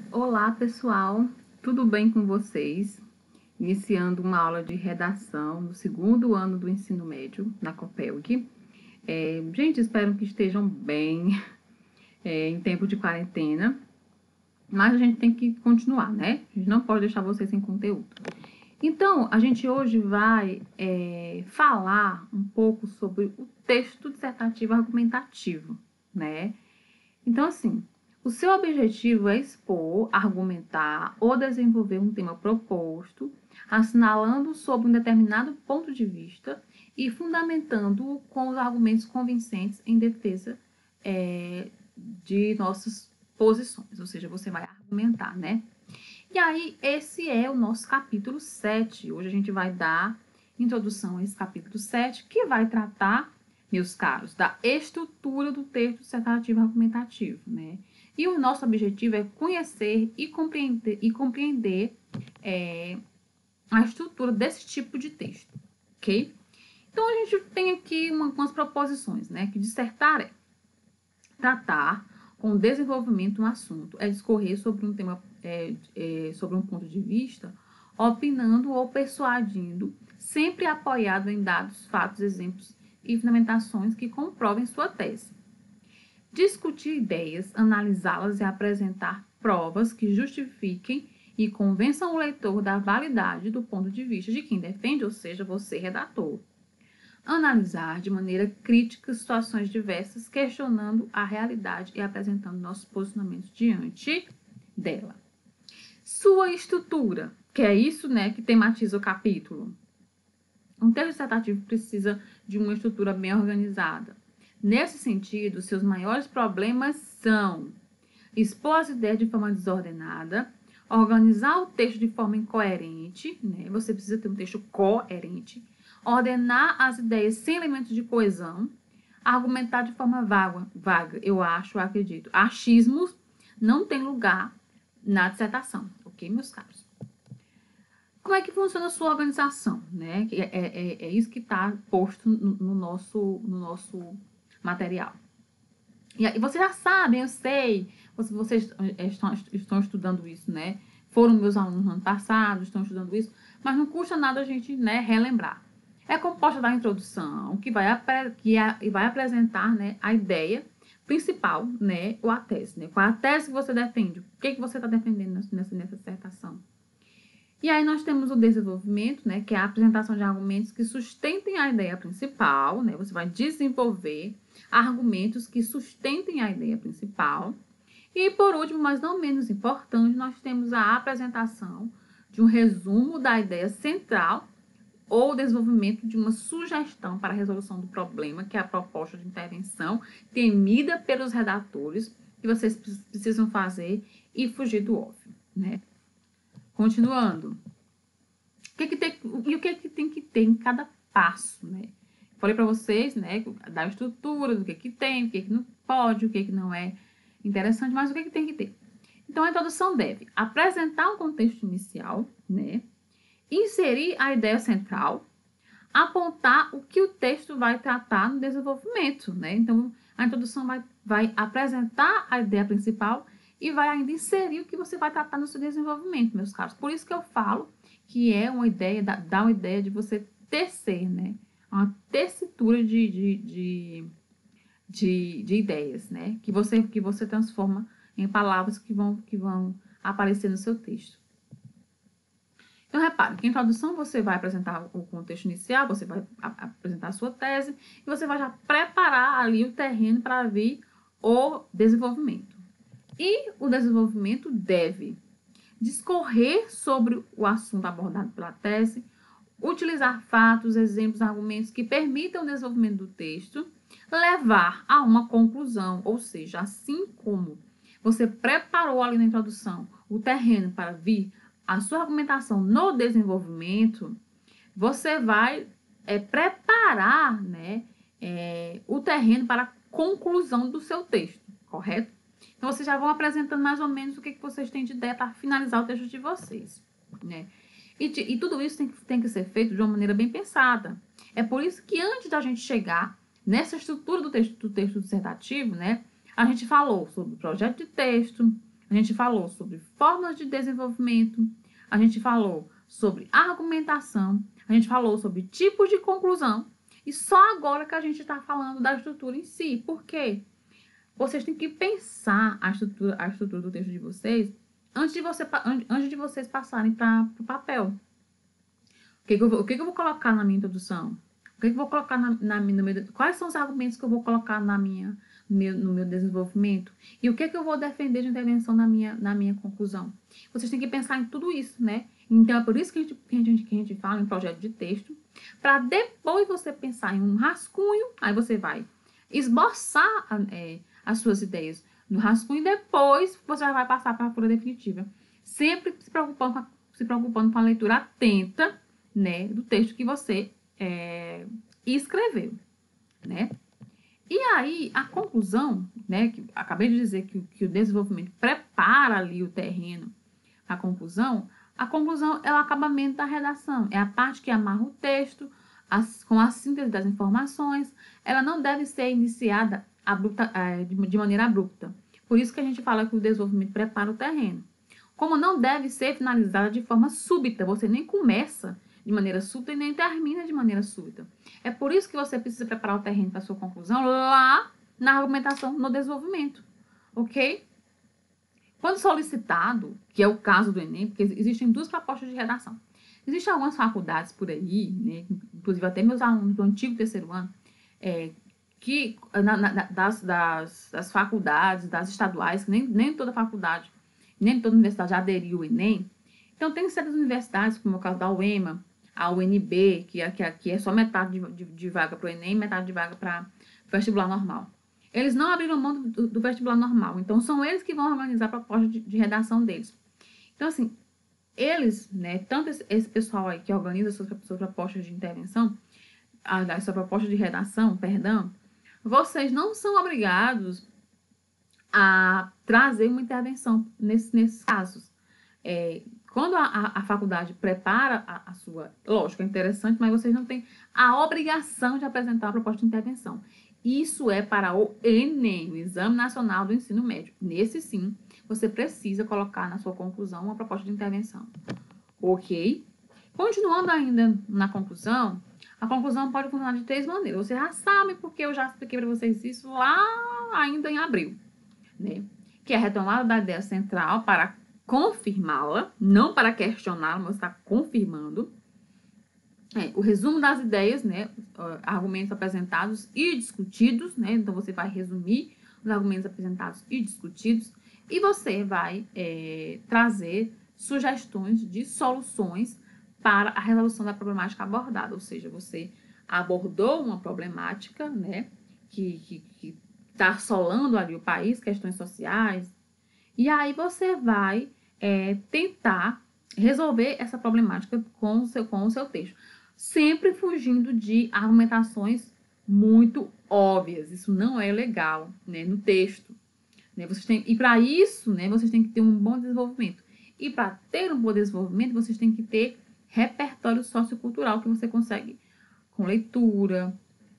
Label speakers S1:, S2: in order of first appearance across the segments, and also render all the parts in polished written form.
S1: Olá, pessoal, tudo bem com vocês? Iniciando uma aula de redação no segundo ano do ensino médio na Copelg. Gente, espero que estejam bem em tempo de quarentena, mas a gente tem que continuar, né? A gente não pode deixar vocês sem conteúdo. Então, a gente hoje vai falar um pouco sobre o texto dissertativo argumentativo, né? Então, assim, o seu objetivo é expor, argumentar ou desenvolver um tema proposto, assinalando sobre um determinado ponto de vista e fundamentando-o com os argumentos convincentes em defesa de nossas posições, ou seja, você vai argumentar, né? E aí, esse é o nosso capítulo 7. Hoje a gente vai dar introdução a esse capítulo 7, que vai tratar, meus caros, da estrutura do texto dissertativo argumentativo, né? E o nosso objetivo é conhecer e compreender a estrutura desse tipo de texto, ok? Então, a gente tem aqui algumas proposições, né? Que dissertar é tratar com desenvolvimento um assunto, é discorrer sobre um tema, sobre um ponto de vista, opinando ou persuadindo, sempre apoiado em dados, fatos, exemplos e fundamentações que comprovem sua tese. Discutir ideias, analisá-las e apresentar provas que justifiquem e convençam o leitor da validade do ponto de vista de quem defende, ou seja, você, redator. Analisar de maneira crítica situações diversas, questionando a realidade e apresentando nossos posicionamentos diante dela. Sua estrutura, que é isso, né, que tematiza o capítulo. Um texto dissertativo precisa de uma estrutura bem organizada. Nesse sentido, seus maiores problemas são expor as ideias de forma desordenada, organizar o texto de forma incoerente, né? Você precisa ter um texto coerente, ordenar as ideias sem elementos de coesão, argumentar de forma vaga, eu acredito. Achismos não tem lugar na dissertação, ok, meus caros? Como é que funciona a sua organização, né? É isso que está posto no nosso material. E vocês já sabem, eu sei, vocês estão estudando isso, né? Foram meus alunos no ano passado, estão estudando isso, mas não custa nada a gente, né, relembrar. É composta da introdução, que vai apresentar, né, a ideia principal, né, ou a tese, né? Qual é a tese que você defende? O que você está defendendo nessa dissertação? E aí nós temos o desenvolvimento, né, que é a apresentação de argumentos que sustentem a ideia principal, né? Você vai desenvolver argumentos que sustentem a ideia principal. E por último, mas não menos importante, nós temos a apresentação de um resumo da ideia central ou desenvolvimento de uma sugestão para a resolução do problema, que é a proposta de intervenção temida pelos redatores, que vocês precisam fazer e fugir do óbvio, né? Continuando. O que tem que ter em cada passo, né? Falei para vocês, né, da estrutura, do que tem, o que não pode, o que não é interessante, mas o que tem que ter. Então, a introdução deve apresentar um contexto inicial, né? Inserir a ideia central, apontar o que o texto vai tratar no desenvolvimento, né? Então, a introdução vai apresentar a ideia principal e vai ainda inserir o que você vai tratar no seu desenvolvimento, meus caros. Por isso que eu falo que é uma ideia, dá uma ideia de você tecer, né? Uma tessitura de ideias, né? Que você transforma em palavras que vão aparecer no seu texto. Então, repare que em introdução você vai apresentar o contexto inicial, você vai apresentar a sua tese e você vai já preparar ali o terreno para vir o desenvolvimento. E o desenvolvimento deve discorrer sobre o assunto abordado pela tese, utilizar fatos, exemplos, argumentos que permitam o desenvolvimento do texto, levar a uma conclusão, ou seja, assim como você preparou ali na introdução o terreno para vir a sua argumentação no desenvolvimento, você vai preparar, né, o terreno para a conclusão do seu texto, correto? Então, vocês já vão apresentando mais ou menos o que vocês têm de ideia para finalizar o texto de vocês, né? E tudo isso tem que ser feito de uma maneira bem pensada. É por isso que antes da gente chegar nessa estrutura do texto dissertativo, né, a gente falou sobre o projeto de texto, a gente falou sobre formas de desenvolvimento, a gente falou sobre argumentação, a gente falou sobre tipos de conclusão, e só agora que a gente está falando da estrutura em si. Por quê? Vocês têm que pensar a estrutura do texto de vocês antes de vocês passarem para o papel. O que eu vou colocar na minha introdução? O que eu vou colocar quais são os argumentos que eu vou colocar no meu desenvolvimento? E o que eu vou defender de intervenção na minha conclusão? Vocês têm que pensar em tudo isso, né? Então, é por isso que a gente fala em projeto de texto, para depois você pensar em um rascunho, aí você vai esboçar as suas ideias no rascunho e depois você vai passar para a folha definitiva. Sempre se preocupando com a leitura atenta, né, do texto que você escreveu, né? E aí, a conclusão, né, que acabei de dizer que o desenvolvimento prepara ali o terreno, a conclusão é o acabamento da redação, é a parte que amarra o texto com a síntese das informações. Ela não deve ser iniciada de maneira abrupta. Por isso que a gente fala que o desenvolvimento prepara o terreno. Como não deve ser finalizada de forma súbita, você nem começa de maneira súbita e nem termina de maneira súbita. É por isso que você precisa preparar o terreno para a sua conclusão lá na argumentação, no desenvolvimento, ok? Quando solicitado, que é o caso do Enem, porque existem duas propostas de redação. Existem algumas faculdades por aí, né, inclusive até meus alunos do antigo terceiro ano, que das faculdades, das estaduais, que nem toda faculdade, nem toda universidade aderiu ao Enem. Então, tem certas universidades, como é o caso da UEMA, a UNB, que é só metade de vaga para o Enem, metade de vaga para o vestibular normal. Eles não abriram mão do vestibular normal, então são eles que vão organizar a proposta de redação deles. Então, assim, eles, né, tanto esse pessoal aí que organiza suas propostas de intervenção, a sua proposta de redação, perdão, vocês não são obrigados a trazer uma intervenção nesses casos. Quando a faculdade prepara a sua... Lógico, é interessante, mas vocês não têm a obrigação de apresentar a proposta de intervenção. Isso é para o Enem, o Exame Nacional do Ensino Médio. Nesse, sim, você precisa colocar na sua conclusão uma proposta de intervenção. Ok? Continuando ainda na conclusão, a conclusão pode funcionar de 3 maneiras. Você já sabe, porque eu já expliquei para vocês isso lá ainda em abril, né? Que é a retomada da ideia central para confirmá-la, não para questioná-la, mas está confirmando. O resumo das ideias, né? Argumentos apresentados e discutidos, né? Então, você vai resumir os argumentos apresentados e discutidos e você vai trazer sugestões de soluções para a resolução da problemática abordada. Ou seja, você abordou uma problemática, né? Que está assolando ali o país, questões sociais, e aí você vai tentar resolver essa problemática com o seu texto. Sempre fugindo de argumentações muito óbvias. Isso não é legal, né, no texto. Né? E para isso, né, vocês têm que ter um bom desenvolvimento. E para ter um bom desenvolvimento, vocês têm que ter repertório sociocultural que você consegue com leitura,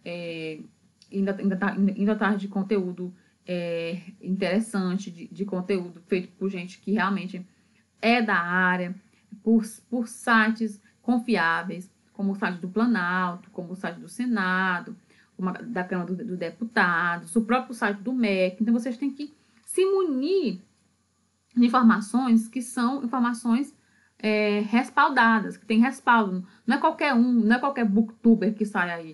S1: indo atrás de conteúdo interessante, de conteúdo feito por gente que realmente é da área, por sites confiáveis, como o site do Planalto, como o site do Senado, da Câmara dos Deputados, o próprio site do MEC. Então, vocês têm que se munir de informações que são informações respaldadas, que tem respaldo. Não é qualquer não é qualquer booktuber que sai aí,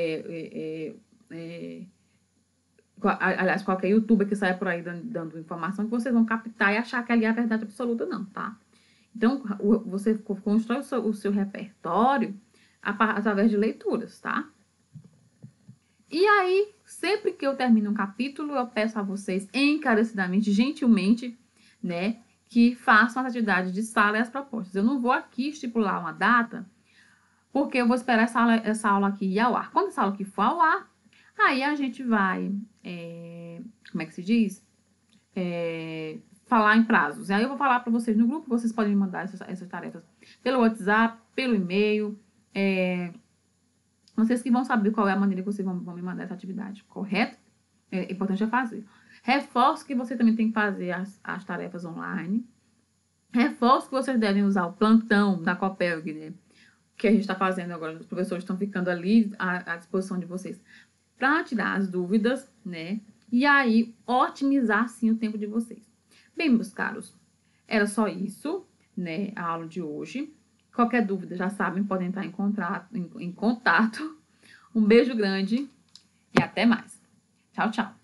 S1: aliás, qualquer youtuber que saia por aí dando informação que vocês vão captar e achar que ali é a verdade absoluta, não, tá? Então, você constrói o seu repertório através de leituras, tá? E aí, sempre que eu termino um capítulo, eu peço a vocês encarecidamente, gentilmente, né, que façam as atividades de sala e as propostas. Eu não vou aqui estipular uma data, porque eu vou esperar essa aula aqui ir ao ar. Quando essa aula aqui for ao ar, aí a gente vai, como é que se diz? Falar em prazos. Aí eu vou falar para vocês no grupo, vocês podem me mandar essas tarefas pelo WhatsApp, pelo e-mail. Vocês que vão saber qual é a maneira que vocês vão me mandar essa atividade, correto? É importante fazer. Reforço que você também tem que fazer as tarefas online. Reforço que vocês devem usar o plantão da Copelg, né? Que a gente está fazendo agora. Os professores estão ficando ali à disposição de vocês para tirar as dúvidas, né? E aí, otimizar, sim, o tempo de vocês. Bem, meus caros, era só isso, né? A aula de hoje. Qualquer dúvida, já sabem, podem entrar em contato. Um beijo grande e até mais. Tchau, tchau.